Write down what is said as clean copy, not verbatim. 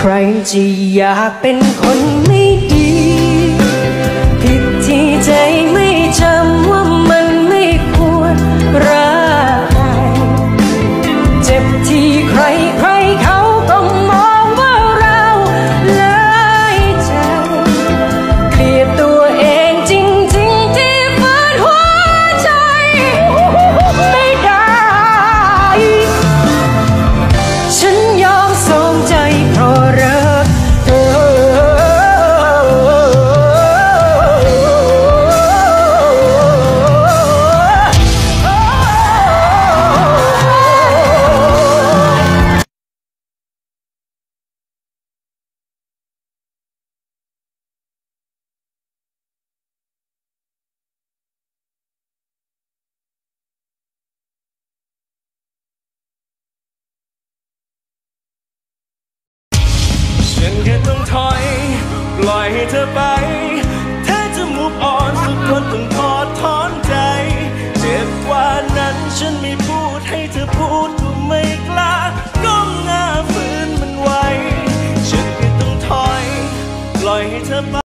รจะอยากเป็นคนไม่ดีผิดที่ใจไม่จำว่ามันไม่ควรรักใครเจ็บที่ใครเขาก็มองว่าเราหลายใจเกลียดตัวเองจริงๆที่ฝืนหัวใจไม่ได้ฉันยอมส่งใจเพราะรักเธอฉันแค่ต้องถอยปล่อยให้เธอไปเธอจะ move on สักคนต้องถอดถอนใจเจ็บกว่านั้นฉันไม่พูดให้เธอพูดก็ไม่กล้าก้มหน้าฝืนมันไว้ฉันแค่ต้องถอยปล่อยให้เธอไป